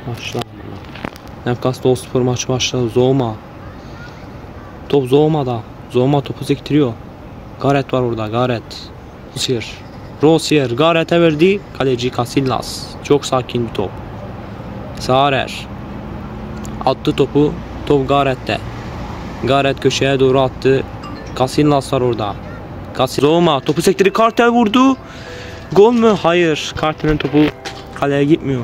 Başla. Newcastle maçı başladı. Zouma. Top Zouma'da. Zouma topu sektiriyor. Gareth var orada. Gareth. Rosier. Gareth'e verdi. Kaleci Casillas. Çok sakin bir top. Sarer. Attı topu. Top Gareth'te. Gareth köşeye doğru attı. Casillas var orada. Zouma topu sektirdi. Kartel vurdu. Gol mü? Hayır. Kartel'in topu kaleye gitmiyor.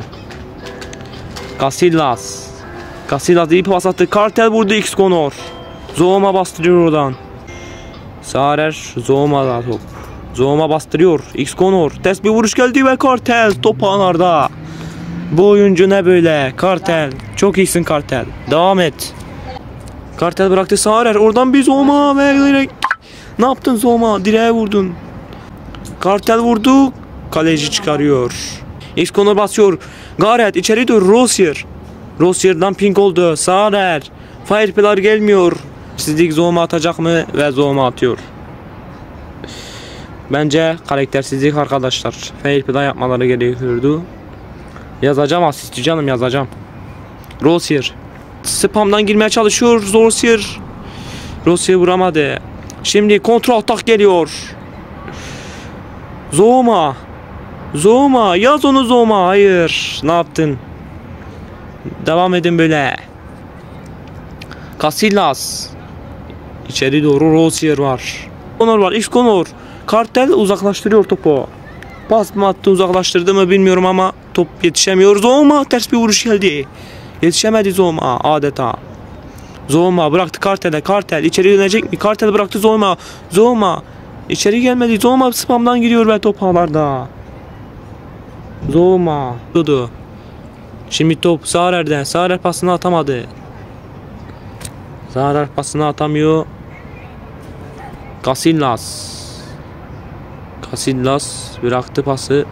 Casillas iyi pas attı. Kartel vurdu. X Conor. Zouma bastırıyor oradan. Sarer. Zouma'da top. Zouma bastırıyor. X Conor. Ters bir vuruş geldi ve Kartel top ağlarda. Bu oyuncu ne böyle? Kartel. Çok iyisin Kartel. Devam et. Kartel bıraktı. Sarer. Oradan bir Zouma ve direkt. Ne yaptın Zouma? Direğe vurdun. Kartel vurdu. Kaleci çıkarıyor. X Conor basıyor. Gareth içeri dur. Rosier'dan ping oldu. Sarer. Fireplay gelmiyor. Sizlik Zouma atacak mı? Ve Zouma atıyor. Bence karaktersizlik arkadaşlar. Fireplay yapmaları gerekiyordu. Yazacağım asisti canım, yazacağım. Rosier. Spamdan girmeye çalışıyor. Rosier vuramadı. Şimdi kontrol atak geliyor. Zouma. Yaz onu Zouma. Hayır. Ne yaptın? Devam edin böyle. Casillas. İçeri doğru Rosier var. X Conor. Kartel uzaklaştırıyor topu. Pas mı attı, uzaklaştırdı mı bilmiyorum ama top yetişemiyor. Zouma ters bir vuruş geldi. Yetişemedi Zouma adeta. Zouma bıraktı Kartel'e. Kartel içeri dönecek mi? Kartel bıraktı Zouma. İçeri gelmedi. Zouma spamdan gidiyor ve top ağlarda. Zouma. Şimdi top Sarer'den. Sarer pasını atamadı. Sarer pasını atamıyor. Casillas bıraktı pası.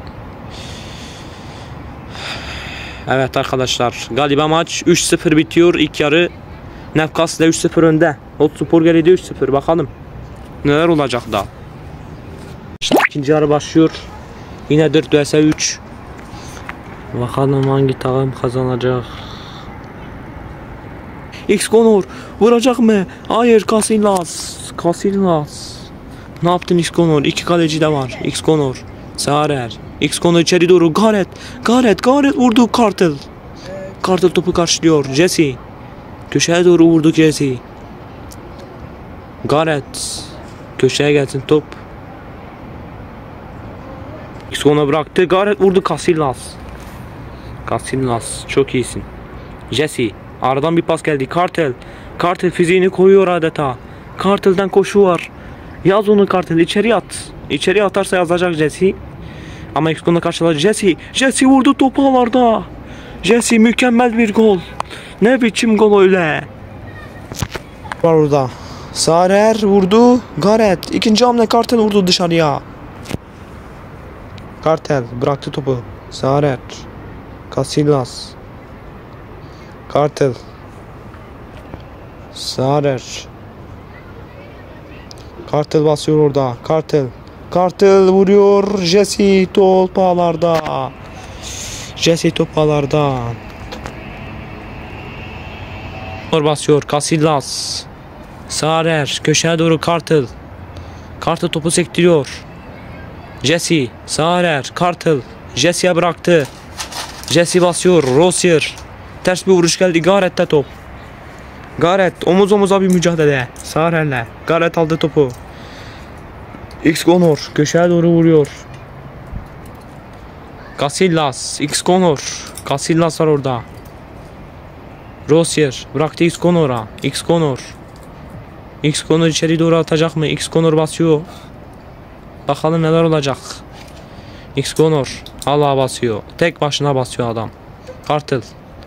Evet arkadaşlar, galiba maç 3-0 bitiyor ilk yarı. Newcastle 3-0 önde. Hotspur geride 3-0. Bakalım neler olacak da. İşte ikinci yarı başlıyor. Yine 4 vs 3. Bakalım hangi takım kazanacak. X Conor vuracak mı? Hayır, Casillas. Ne yaptın X Conor? İki kaleci de var. X Conor. Sarer. X Conor içeri doğru. Gareth vurdu. Kartel topu karşılıyor. Jesse. Köşeye doğru vurdu Jesse. Gareth. Köşeye gelsin top. X Conor bıraktı. Gareth vurdu. Casillas. Çok iyisin. Jesse. Aradan bir pas geldi. Kartel fiziğini koyuyor adeta. Kartel'den koşu var. Yaz onu Kartel. İçeri atarsa yazacak Jesse. Ama X Conor karşıladı. Jesse vurdu topu ağlarda. Jesse mükemmel bir gol. Ne biçim gol öyle. Var orada. Sarer vurdu. Gareth. İkinci hamle Kartel vurdu dışarıya. Kartel bıraktı topu. Sarer. Casillas. Kartel. Sarer. Kartel basıyor orada. Kartel vuruyor. Jesse top ağlarda. Basıyor. Casillas. Sarer. Köşeye doğru Kartel topu sektiriyor. Jesse. Sarer. Kartel. Jesse'ye bıraktı. Jesse basıyor. Rosier. Ters bir vuruş geldi. Gareth'te top. Gareth omuz omuza bir mücadele. Sarer'le. Gareth aldı topu. X Conor köşeye doğru vuruyor. Casillas. X Conor. Casillas var orada. Rosier bıraktı X Conor'a. X Conor içeri doğru atacak mı? X Conor basıyor. Bakalım neler olacak. X Conor hala basıyor. Tek başına basıyor adam. Kartel.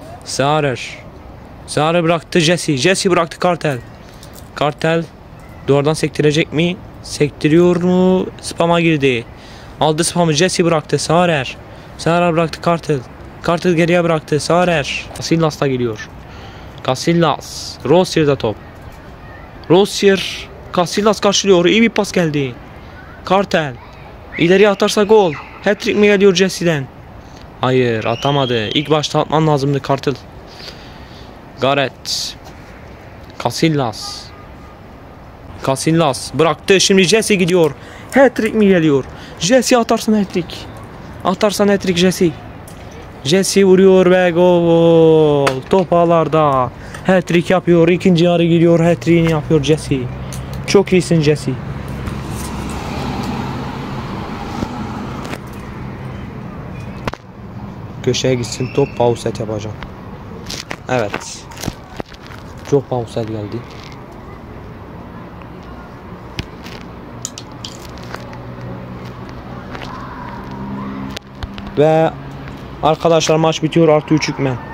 Sarer bıraktı Jesse bıraktı Kartel doğrudan sektirecek mi? Sektiriyor mu? Spam'a girdi. Aldı spamı. Jesse bıraktı. Sarer bıraktı Kartel geriye bıraktı. Casillas da geliyor. Rosier'da top. Casillas karşılıyor. İyi bir pas geldi. Kartel ileriye atarsa gol. Hat-trick mi geliyor Jesse'den? Hayır, atamadı. İlk başta atman lazımdı Kartal. Gareth. Casillas. Casillas bıraktı. Şimdi Jesse gidiyor. Hat-trick mi geliyor? Jesse atarsın hat-trick. Atarsan hat-trick Jesse. Jesse vuruyor ve gol. Top ağlarda. Hat-trick yapıyor. İkinci yarı gidiyor. Hat-trick'ini yapıyor Jesse. Çok iyisin Jesse. Köşeye gitsin top, pauset yapacağım. Evet. Çok pauset geldi. Ve arkadaşlar maç bitiyor, artı 3 hükmen.